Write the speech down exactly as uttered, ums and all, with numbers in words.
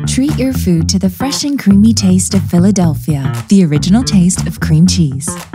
Treat your food to the fresh and creamy taste of Philadelphia, the original taste of cream cheese.